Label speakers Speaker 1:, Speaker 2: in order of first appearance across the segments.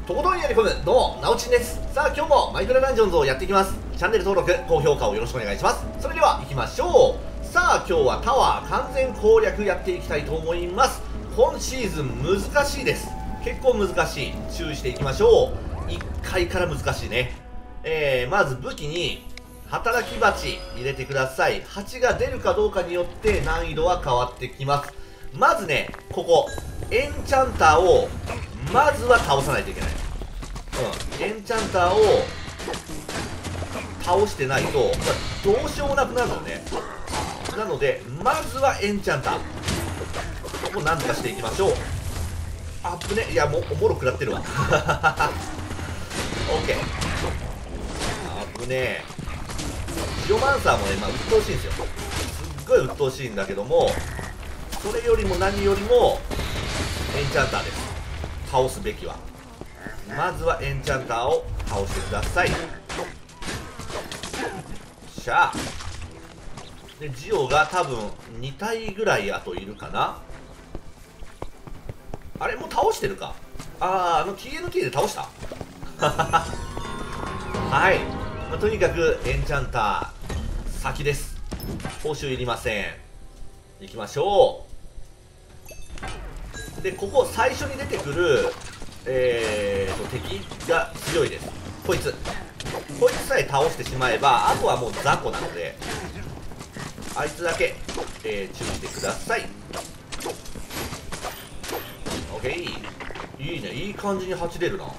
Speaker 1: とことんやり込む、どうも、なおちんです。さあ、今日もマイクラダンジョンズをやっていきます。チャンネル登録、高評価をよろしくお願いします。それでは、行きましょう。さあ、今日はタワー完全攻略やっていきたいと思います。今シーズン難しいです。結構難しい。注意していきましょう。1回から難しいね。まず武器に、働き蜂入れてください。蜂が出るかどうかによって難易度は変わってきます。まずね、ここ、エンチャンターを、まずは倒さないといけない。エンチャンターを倒してないと、どうしようもなくなるのね。なので、まずはエンチャンター。ここなんとかしていきましょう。あぶね。いや、もう、おもろ食らってるわ。オッケー。あぶねえ。ジオマンサーもね、まあ、鬱陶しいんですよ。すっごい鬱陶しいんだけども、それよりも何よりも、エンチャンターです。倒すべきは。まずはエンチャンターを倒してください。しゃあ。で、ジオが多分2体ぐらいあといるかな。あれもう倒してるか。TNK で倒したはい。まあ、とにかくエンチャンター先です。報酬いりません。行きましょう。で、ここ最初に出てくる敵が強いです。こいつさえ倒してしまえば、あとはもう雑魚なので、あいつだけ、注意してください。オッケー。いいね、いい感じに8出るな。よ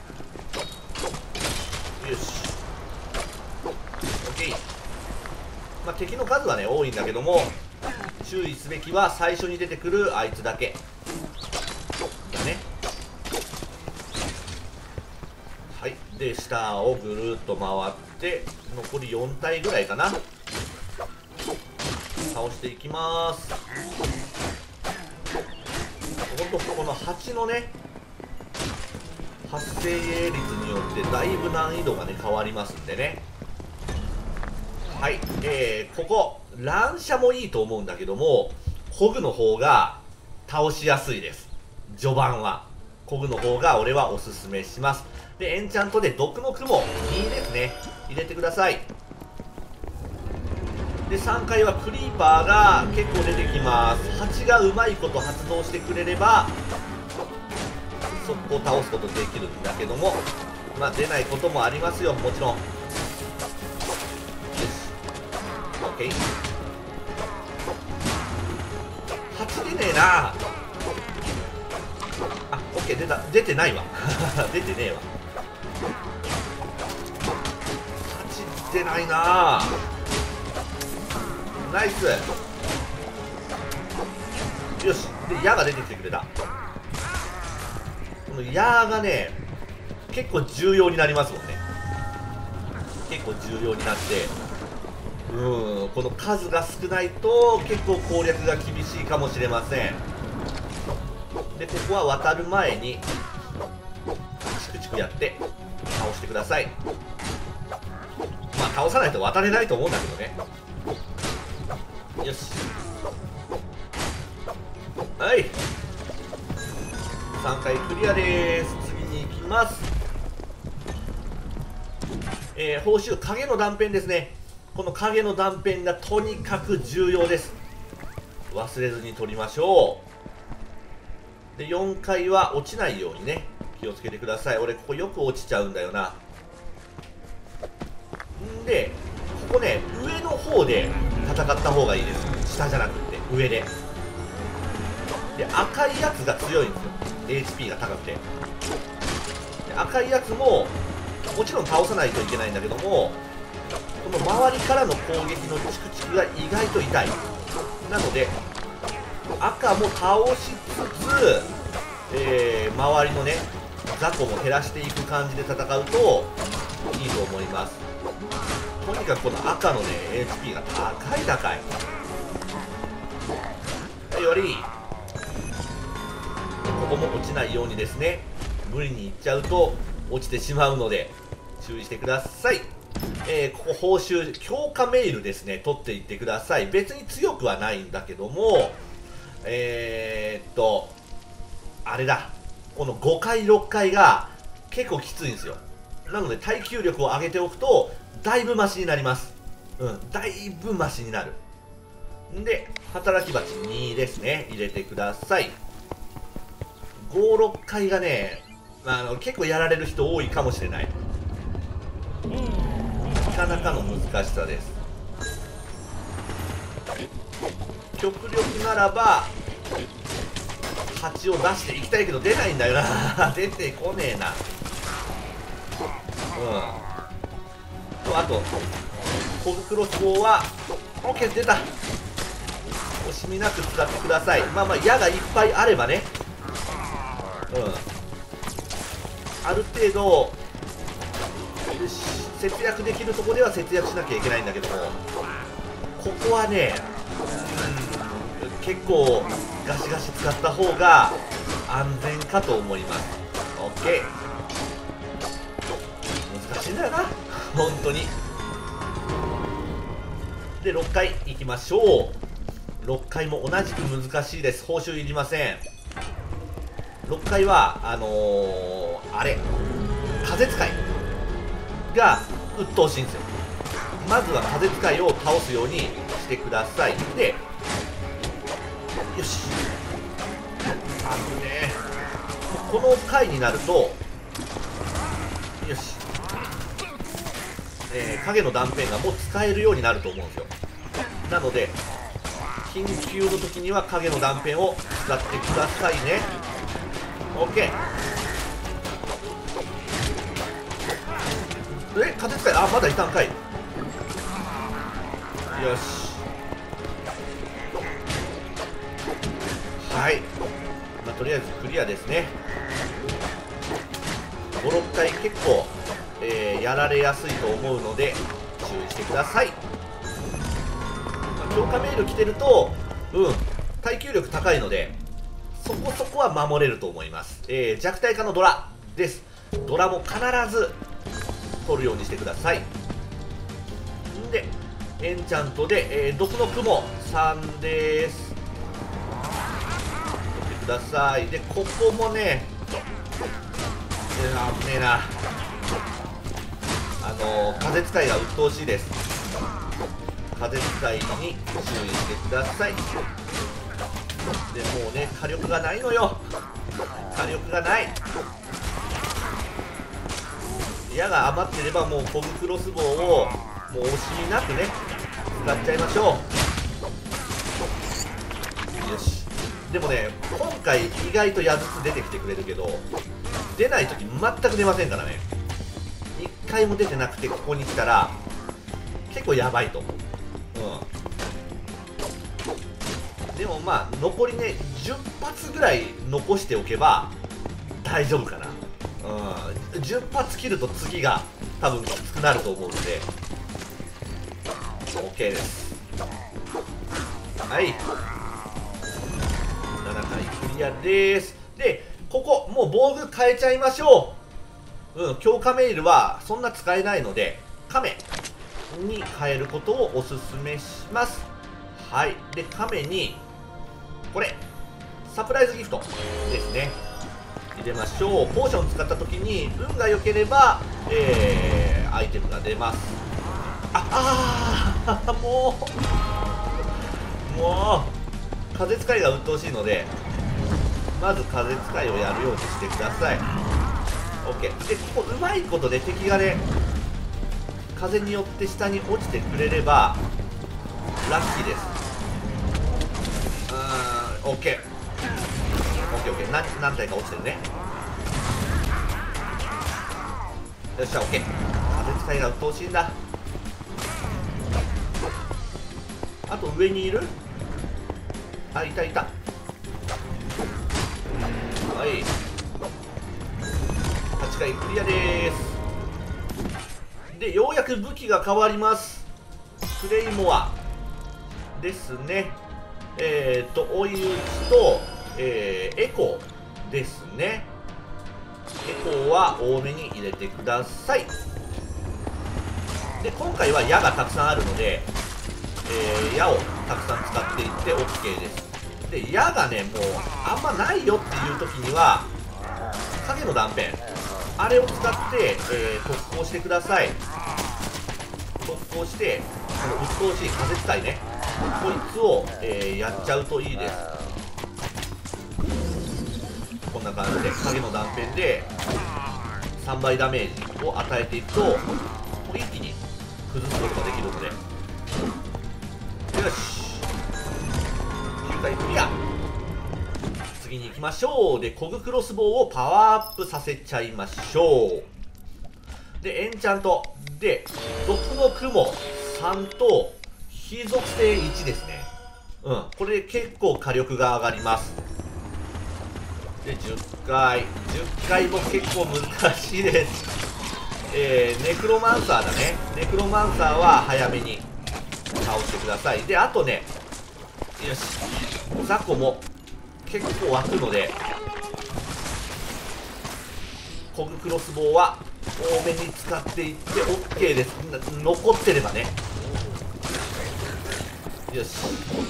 Speaker 1: し、オッケー。まあ、敵の数はね多いんだけども、注意すべきは最初に出てくるあいつだけだね。はい。で、下をぐるっと回って残り4体ぐらいかな、倒していきます。ほんとこの8のね発生率によってだいぶ難易度がね変わりますんでね。はい。ここ乱射もいいと思うんだけども、コグの方が倒しやすいです。序盤はコグの方が俺はおすすめします。で、エンチャントで毒の雲いいですね、入れてください。で、3回はクリーパーが結構出てきます。蜂がうまいこと発動してくれれば速攻倒すことできるんだけども、まあ出ないこともありますよ、もちろん。よし、オッケー。蜂出ねえな。あ、オッケー、出てないわ出てねえわ。蜂出ないな。ナイス。よし。で、矢が出てきてくれた。この矢がね結構重要になりますもんね。結構重要になって、この数が少ないと結構攻略が厳しいかもしれません。で、ここは渡る前にチクチクやって倒してください。まあ倒さないと渡れないと思うんだけどね。よし、はい、3回クリアです。次に行きます。報酬影の断片ですね。この影の断片がとにかく重要です。忘れずに取りましょう。で、4回は落ちないようにね気をつけてください。俺ここよく落ちちゃうんだよな。んで、ここね上の方で戦った方がいいです。下じゃなくって上で。で、赤いやつが強いんですよ、 HP が高くて。で、赤いやつももちろん倒さないといけないんだけども、この周りからの攻撃のチクチクが意外と痛い。なので赤も倒しつつ、周りのね雑魚も減らしていく感じで戦うといいと思います。とにかくこの赤のね HP が高い。よりここも落ちないようにですね、無理にいっちゃうと落ちてしまうので注意してください。ここ報酬強化メールですね、取っていってください。別に強くはないんだけども、あれだ、この5回6回が結構きついんですよ。なので耐久力を上げておくとだいぶマシになります。だいぶマシになるんで、働き蜂2ですね、入れてください。56回がね、結構やられる人多いかもしれない。なかなかの難しさです。極力ならば蜂を出していきたいけど出ないんだよな出てこねえな。あとコブクロスボウは OK 出た。惜しみなく使ってください。まあ矢がいっぱいあればね、ある程度節約できるところでは節約しなきゃいけないんだけども、ここはね、結構ガシガシ使った方が安全かと思います。 OK、 難しいんだよな本当に。で6回いきましょう。6回も同じく難しいです。報酬いりません。6回はあれ風使いが鬱陶しいんですよ。まずは風使いを倒すようにしてください。でよし、ね、この回になるとよし、影の断片がもう使えるようになると思うんですよ。なので緊急の時には影の断片を使ってくださいね。 OK、 風使いまだいたんかい。よし、はい、とりあえずクリアですね。56回結構、やられやすいと思うので注意してください。強化メール来てると耐久力高いのでそこそこは守れると思います。弱体化のドラです。ドラも必ず取るようにしてください。んでエンチャントで、毒の雲3です。取ってください。でここもね、危ねえな、風使いが鬱陶しいです。風使いに注意してください。でもうね火力がないのよ。火力がない。矢が余ってればもうコブクロスボウをもう惜しみなくね使っちゃいましょう。よし、でもね今回意外と矢筒出てきてくれるけど出ない時全く出ませんからね。1回も出てなくてここに来たら結構やばいと思う。でも残りね10発ぐらい残しておけば大丈夫かな。10発切ると次が多分きつくなると思うので OK です。はい、7回クリアです。でここもう防具変えちゃいましょう。強化メールはそんな使えないので亀に変えることをおすすめします。はい、で亀にこれサプライズギフトですね入れましょう。ポーション使った時に運が良ければ、アイテムが出ます。もう風使いが鬱陶しいのでまず風使いをやるようにしてください。 OK でここうまいことで敵がね風によって下に落ちてくれればラッキーです。OK 何体か落ちてるね。よっしゃ OK、 風使いが鬱陶しいんだ。あと上にいる、いたいた。はい8回クリアでーす。でようやく武器が変わります。クレイモアですね。追い打ちと、エコーですね。エコーは多めに入れてください。で今回は矢がたくさんあるので、矢をたくさん使っていって OK です。で矢がねもうあんまないよっていう時には影の断片あれを使って、特攻してください。特攻して、この鬱陶しい風使いね、こいつを、やっちゃうといいです。こんな感じで影の断片で3倍ダメージを与えていくと、もう一気に崩すことができるので、よし、9回クリア。次に行きましょう。で、コグクロスボウをパワーアップさせちゃいましょう。で、エンチャントで毒の雲3と非属性1ですね。これで結構火力が上がります。で、10回も結構難しいです。ネクロマンサーだね。ネクロマンサーは早めに倒してください。で、あとね、よし、雑魚も結構湧くので、コグクロスボウは多めに使っていって OK です。残ってればね。よし、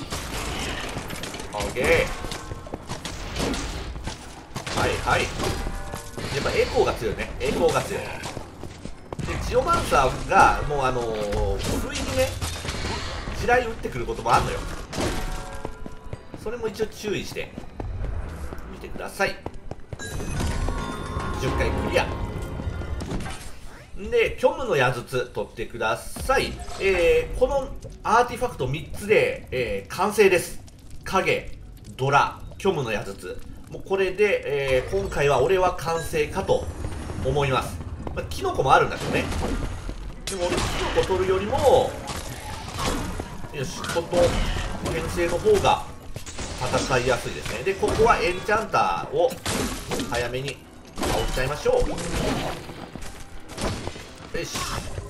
Speaker 1: OK。 はいはい。やっぱエコーが強いね。エコーが強い。で、ジオマンサーがもう不意にね、地雷打ってくることもあるのよ。それも一応注意して見てください。10回クリアで、虚無の矢筒取ってください。このアーティファクト3つで、完成です。影、ドラ、虚無の矢筒、もうこれで、今回は俺は完成かと思います。キノコもあるんだけどね。でも俺キノコ取るよりも、よし、こと編成の方が戦いやすいですね。で、ここはエンチャンターを早めに倒しちゃいましょう。よし、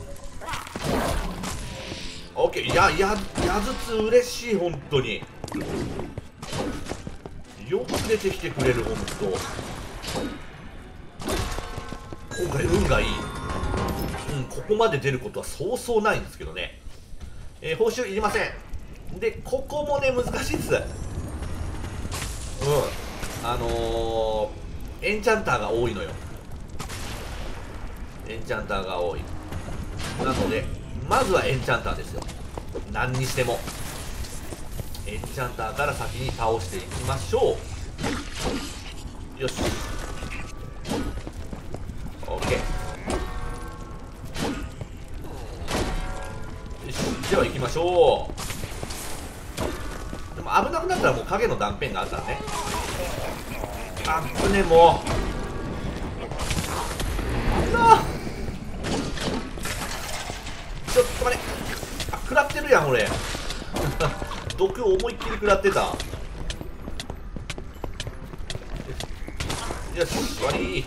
Speaker 1: OK。 いや、矢筒嬉しい。本当によく出てきてくれる。本当今回運がいい。ここまで出ることはそうそうないんですけどね。報酬いりません。で、ここもね、難しいっす。エンチャンターが多いのよ。エンチャンターが多い。なので、まずはエンチャンターですよ。何にしてもエンチャンターから先に倒していきましょう。よし、 OK。 よし、では行きましょう。でも危なくなったらもう影の断片があるからね。あっぶね、もうちょっと待って、食らってるやん俺毒思いっきり食らってた。よし、終わり。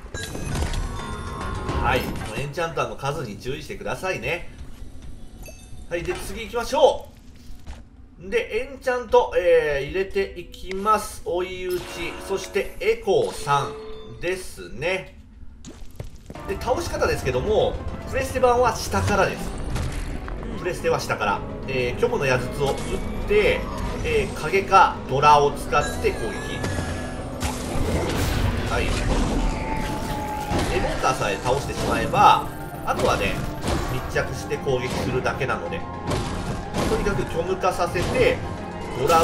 Speaker 1: はい、もうエンチャンターの数に注意してくださいね。はい、で次行きましょう。で、エンチャント、入れていきます。追い打ち、そしてエコー3ですね。で、倒し方ですけども、プレステ版は下からです。プレステは下から、虚無の矢筒を打って、影かドラを使って攻撃。はい、モンターさえ倒してしまえば、あとはね、密着して攻撃するだけなので、とにかく虚無化させてドラ打って、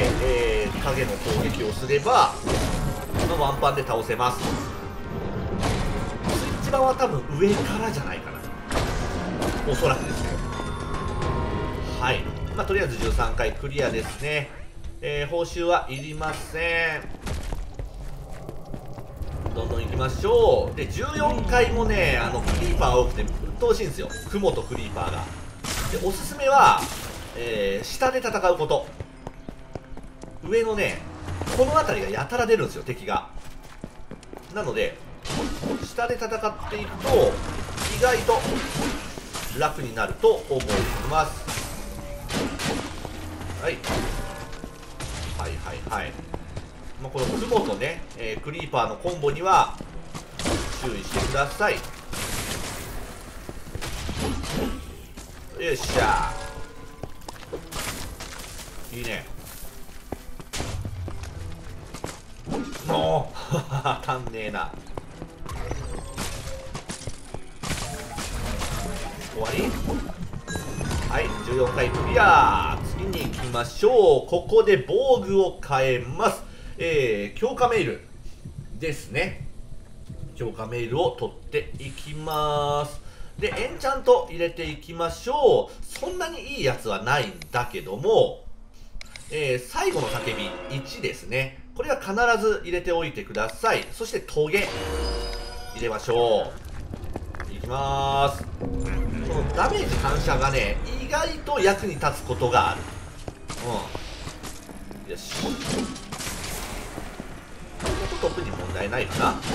Speaker 1: 影の攻撃をすれば、ワンパンで倒せます。スイッチ版は多分上からじゃないかな、おそらくですけど。はい、とりあえず13回クリアですね。報酬はいりません。どんどん行きましょう。で、14回もね、クリーパー多くて鬱陶しいんですよ、雲とクリーパーが。で、おすすめは、下で戦うこと。上のね、この辺りがやたら出るんですよ、敵が。なので下で戦っていくと意外と楽になると思います。はい、はいはいはい。この雲とね、クリーパーのコンボには注意してください。よっしゃー、いいね。もう足んねえな。 14回クリア。次に行きましょう。ここで防具を変えます。強化メールですね。強化メールを取っていきます。で、エンチャント入れていきましょう。そんなにいいやつはないんだけども、最後の叫び1ですね。これは必ず入れておいてください。そしてトゲ入れましょう。いきまーす。このダメージ反射がね、意外と役に立つことがある。よし。ここ特に問題ないかな。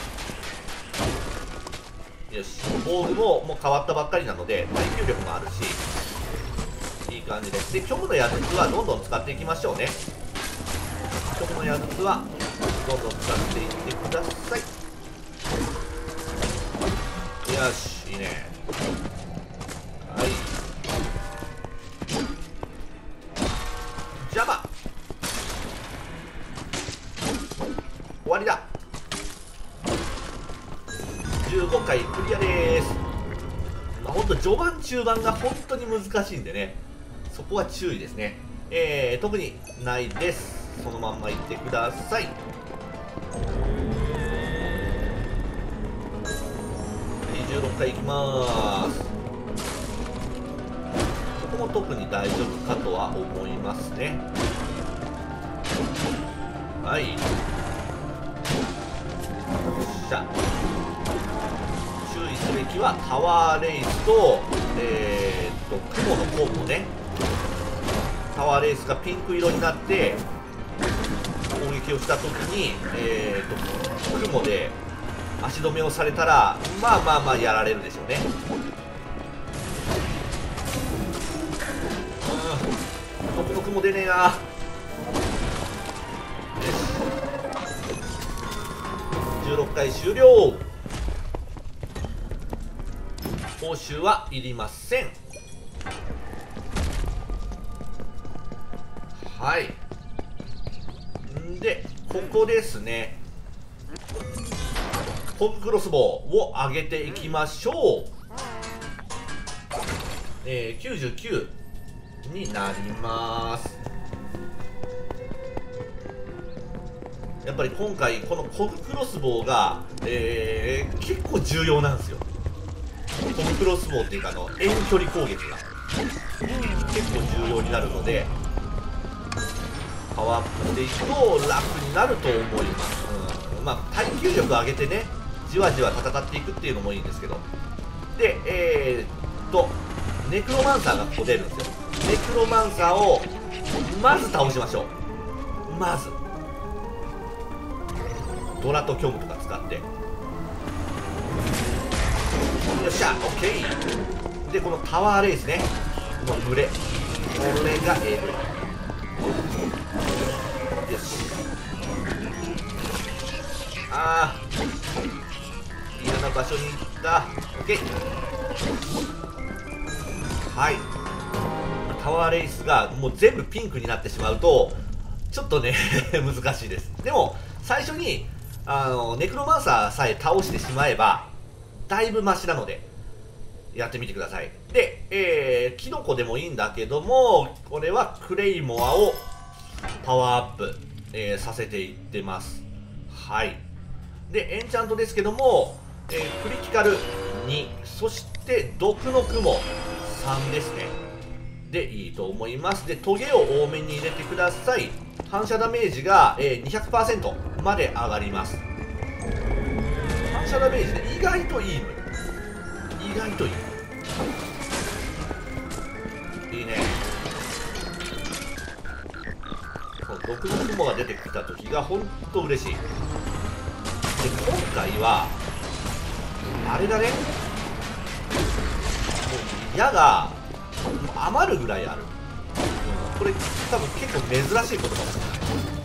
Speaker 1: よし。防具もう変わったばっかりなので耐久力もあるし、いい感じです。で、虚無の矢筒はどんどん使っていきましょうね。虚無の矢筒はどんどん使っていってください。よし、いいね。はい。邪魔。終わりだ。15回クリアです。まあ、ほんと序盤中盤が本当に難しいんでね、そこは注意ですね。特にないです。そのまんまいってください。26回いきまーす。ここも特に大丈夫かとは思いますね。はい。よっしゃ。注意すべきはタワーレイスと、雲のコンボね。タワーレイスがピンク色になって攻撃をしたときに、雲で足止めをされたら、まあやられるでしょうね。僕の雲出ねえな。16回終了。報酬はいりません。はい。んで、ここですね。コブクロスボウを上げていきましょう。99になります。やっぱり今回このコブクロスボウが、結構重要なんですよ。コブクロスボウっていうか遠距離攻撃が結構重要になるので、パワーアップしていくと楽になると思います。まあ耐久力上げてね、じわじわ戦っていくっていうのもいいんですけど。で、ネクロマンサーがここ出るんですよ。ネクロマンサーをまず倒しましょう。まずドラと虚無とか使って、よっしゃ、オッケー。で、このタワーレイスね、この群れ、これがえぐい。よし。あー、嫌な場所に行った。オッケー。はい。タワーレイスがもう全部ピンクになってしまうとちょっとね難しいです。でも最初にネクロマンサーさえ倒してしまえばだいぶマシなのでやってみてください。で、キノコでもいいんだけども、これはクレイモアをパワーアップ、させていってます。はい。でエンチャントですけども、クリティカル2、そして毒の雲3ですね。でいいと思います。でトゲを多めに入れてください。反射ダメージが、200% まで上がります。反射ダメージで意外といいのよ。意外といい。いいね。毒の雲が出てきた時が本当嬉しい。で今回はあれだね、もう矢が余るぐらいある。これ多分結構珍しいことかもしれない。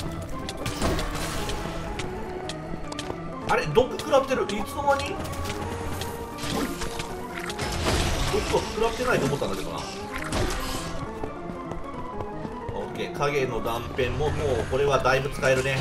Speaker 1: あれ毒食らってる。いつの間に毒は食らってないと思ったんだけどな。オッケー。影の断片ももうこれはだいぶ使えるね。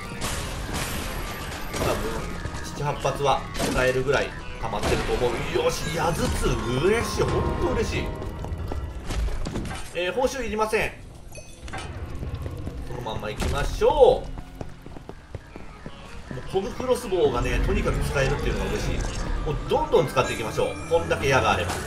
Speaker 1: 多分 7,8 発は使えるぐらい溜まってると思う。よし、矢筒嬉しい。ほんと嬉しい。 報酬いりません。そのまんま行きましょう。もうコブクロスボウがねとにかく使えるっていうのが嬉しい。もうどんどん使っていきましょう、こんだけ矢があれば。よし、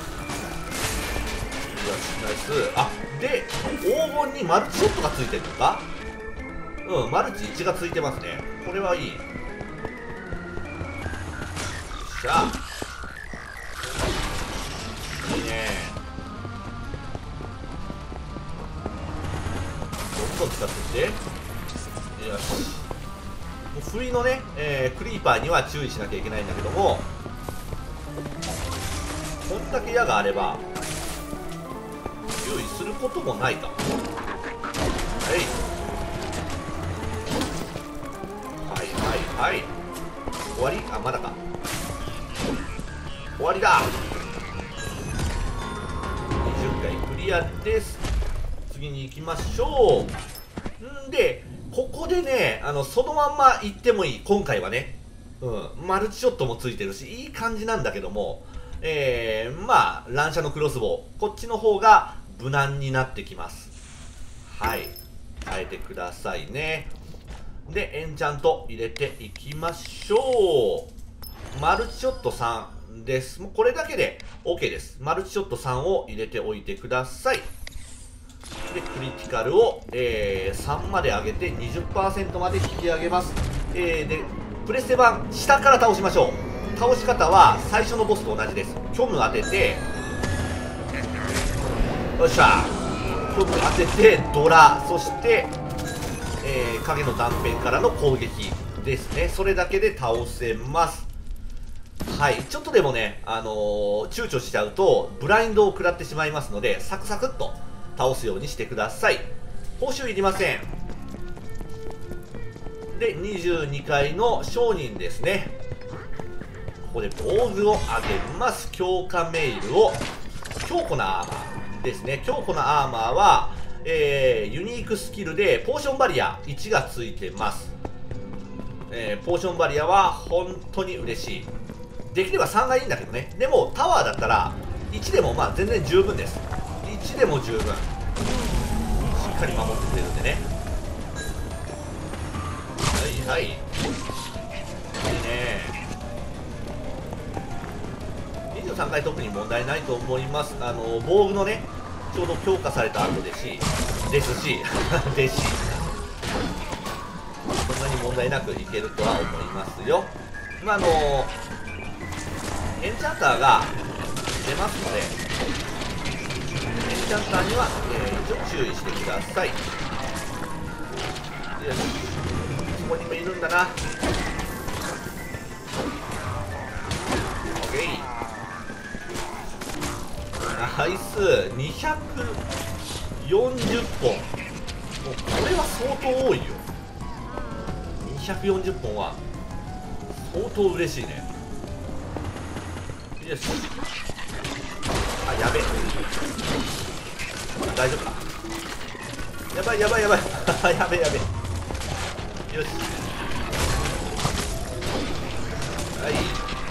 Speaker 1: ナイス。あ、で黄金にマルチショットがついてるのか。うん、マルチ1がついてますね。これはいい。よっしゃ、いいね。どんどん使っていって。よし、もう不意のね、クリーパーには注意しなきゃいけないんだけども、こんだけ矢があれば注意することもないか。はいはいはい、終わり。あ、まだか。終わりだ。20回クリアです。次に行きましょう。んでここでね、そのまんま行ってもいい、今回はね。マルチショットもついてるしいい感じなんだけども、まあ乱射のクロスボウ、こっちの方が無難になってきます。はい、変えてくださいね。でエンチャント入れていきましょう。マルチショット3です。もうこれだけで OK です。マルチショット3を入れておいてください。でクリティカルを、3まで上げて 20% まで引き上げます。でプレステ版下から倒しましょう。倒し方は最初のボスと同じです。虚無当てて、よっしゃ、虚無当ててドラ、そして影の断片からの攻撃ですね。それだけで倒せます。はい、ちょっとでもね、躊躇しちゃうとブラインドを食らってしまいますので、サクサクっと倒すようにしてください。報酬いりません。で22階の商人ですね。ここで防具を上げます。強化メイルを、強固なアーマーですね。強固なアーマーはユニークスキルでポーションバリア1がついてます。ポーションバリアは本当に嬉しい。できれば3がいいんだけどね。でもタワーだったら1でもまあ全然十分です。1でも十分、しっかり守ってくれるんでね。はいはい、いいね。23回特に問題ないと思います。防具のねちょうど強化された後ですしですしそんなに問題なくいけるとは思いますよ。まあエンチャンターが出ますので、エンチャンターには、一応注意してください。よし、そこにもいるんだな。 OK、 ナイス。240本、もうこれは相当多いよ。240本は相当嬉しいね。よし、あ、やべえ、大丈夫か。やばいやばいやばいやべえやべえ。よし、はい。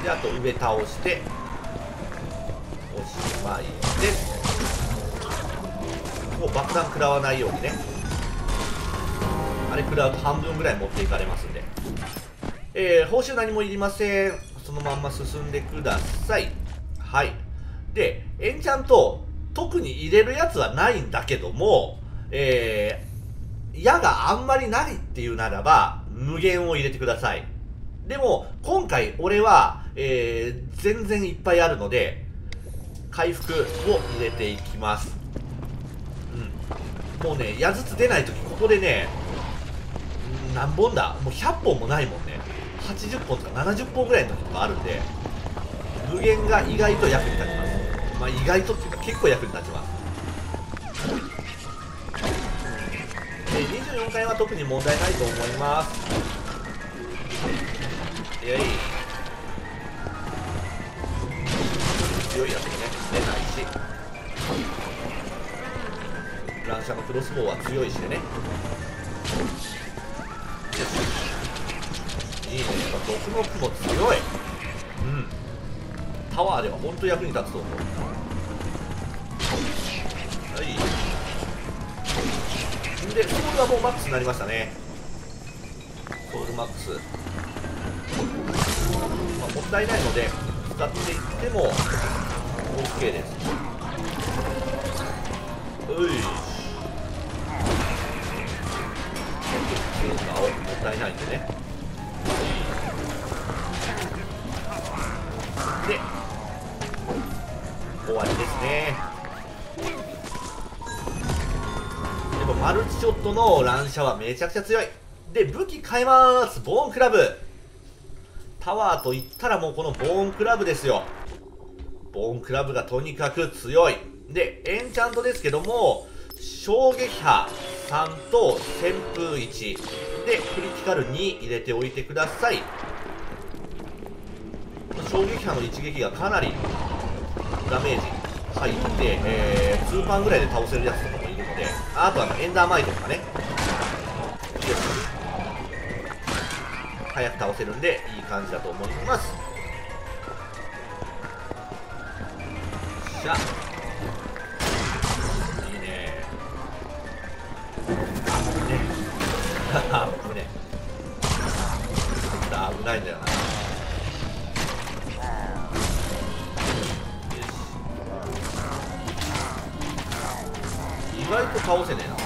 Speaker 1: であと上倒しておしまいです。もう爆弾食らわないようにね。あれ食らうと半分ぐらい持っていかれますんで、報酬何もいりません。そのまんま進んでください。はい。でエンチャント特に入れるやつはないんだけども、矢があんまりないっていうならば無限を入れてください。でも今回俺は、全然いっぱいあるので回復を入れていきます。もうね、矢ずつ出ないときここでね、何本だ、もう100本もないもんね。80本とか70本ぐらいの時とかあるんで、無限が意外と役に立ちます。まあ意外とっていうか結構役に立ちます。で24回は特に問題ないと思います。イエイ、強いやつもね出ないし、乱射のクロスボウは強いしでね。いいね、やっぱ毒の雲強い。タワーでは本当役に立つと思う。はい、 でソウルはもうマックスになりましたね。ソウルマックス、まあ、もったいないので使っていっても OK です。うい中華をもったいないんでね。で終わりですね。でもマルチショットの乱射はめちゃくちゃ強い。で武器変えます。ボーンクラブ。タワーといったらもうこのボーンクラブですよ。ボーンクラブがとにかく強い。でエンチャントですけども、衝撃波3と旋風1でクリティカル2入れておいてください。衝撃波の一撃がかなりダメージ入って、2パンぐらいで倒せるやつとかもいるので、あとはエンダーマイトとかね、よし早く倒せるんでいい感じだと思います。しゃいいね。危ね危ないんだよな。意外と倒せねえな。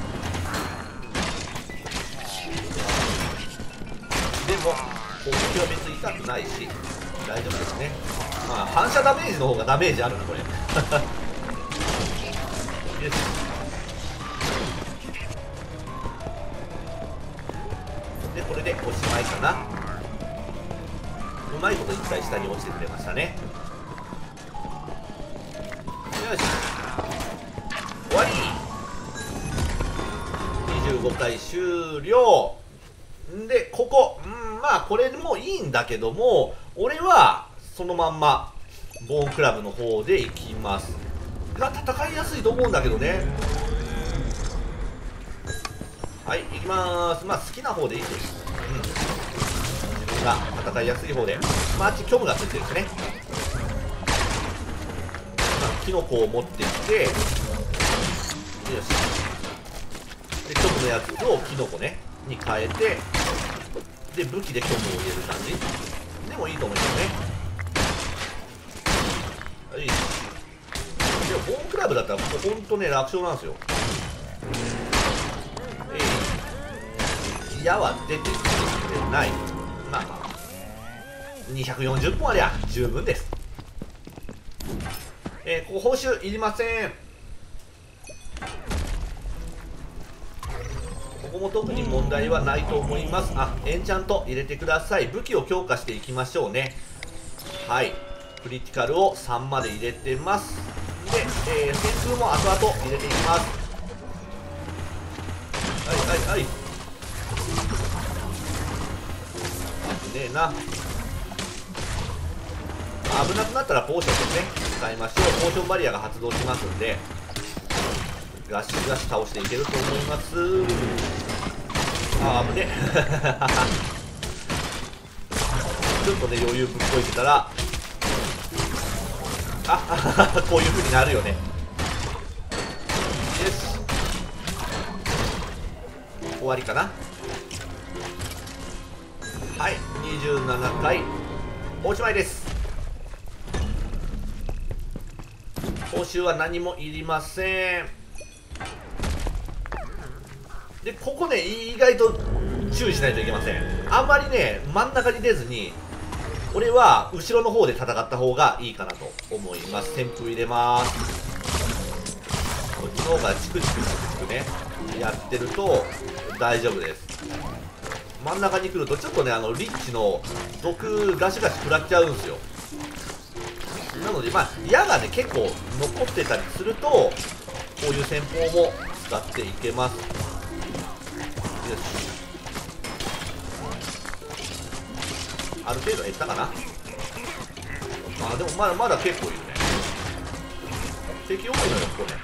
Speaker 1: でも攻撃は別に痛くないし大丈夫ですね。まあ反射ダメージの方がダメージあるなこれ。よしでこれでおしまいかな。うまいこと一回下に落ちてくれましたね。よし終わり。25回終了で、ここまあこれでもいいんだけども、俺はそのまんまボーンクラブの方でいきますが、戦いやすいと思うんだけどね。はい行きまーす。まあ好きな方でいいです。自分が戦いやすい方で、まああっち虚無がついてるしね。キノコを持ってきて、よしで虚無のやつをキノコねに変えて、で武器で虚無を入れる感じでもいいと思いますね。はい。でもボーンクラブだったらほんとね楽勝なんですよ。矢は出てきてない。まあまあ240本ありゃ十分です。ここ報酬いりません。ここも特に問題はないと思います。あ、エンチャント入れてください。武器を強化していきましょうね。はい、クリティカルを3まで入れてます。で、旋風も後々入れていきます。はいはいはい。危ねえな。危なくなったらポーションですね使いましょう。ポーションバリアが発動しますんで、ガシガシ倒していけると思います。あー危ねちょっとね余裕ぶっこいてたら、あこういう風になるよね。よし終わりかな。はい27回おしまいです。報酬は何もいりません。でここね意外と注意しないといけません。あんまりね真ん中に出ずに、俺は後ろの方で戦った方がいいかなと思います。旋風入れます。こっちの方がチクチクチクチクねやってると大丈夫です。真ん中に来るとちょっとねリッチの毒ガシガシ食らっちゃうんですよ。なのでまあ矢がね結構残ってたりするとこういう戦法も使っていけます。よしある程度減ったかな。あでもまだ結構いるね。敵多いのよここね。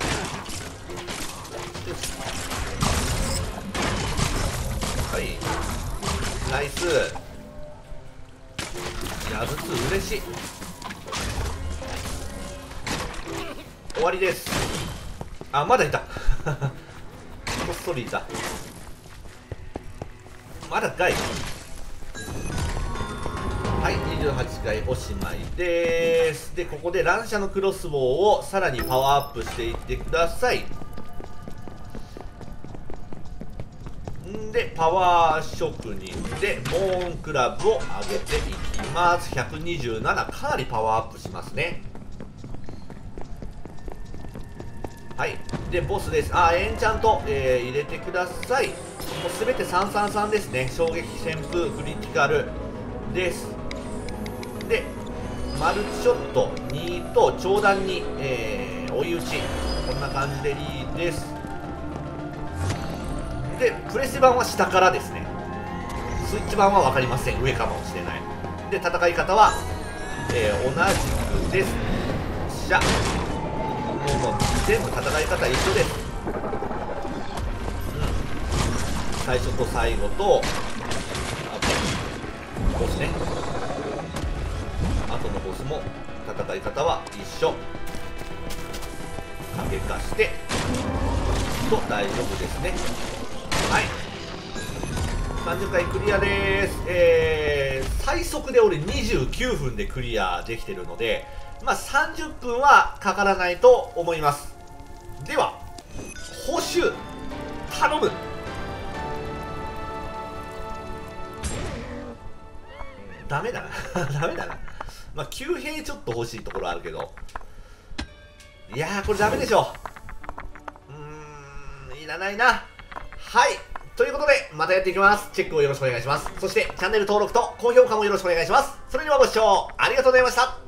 Speaker 1: よしはいナイス。矢筒嬉しい。終わりです。あまだいたそリーザまだかい。はい、28回おしまいです。で、ここで乱射のクロスボウをさらにパワーアップしていってください。んで、パワー職人でモーンクラブを上げていきます。127、かなりパワーアップしますね。はい。で、ボスです。エンチャント、入れてください。もうすべて333ですね。衝撃、旋風、クリティカルです。で、マルチショット2と長弾に、追い打ち。こんな感じでいいです。で、プレス版は下からですね。スイッチ版は分かりません。上かもしれない。で、戦い方は、同じくです。しゃ。もう全部戦い方一緒です。最初と最後と、あと、ボスね。あとのボスも戦い方は一緒。影化して、と大丈夫ですね。はい。30回クリアです。最速で俺29分でクリアできてるので、まあ30分はかからないと思います。では、報酬、頼む。ダメだな。ダメだな。まあ、旧兵ちょっと欲しいところあるけど。いやー、これダメでしょ。いらないな。はい。ということで、またやっていきます。チェックをよろしくお願いします。そして、チャンネル登録と高評価もよろしくお願いします。それではご視聴ありがとうございました。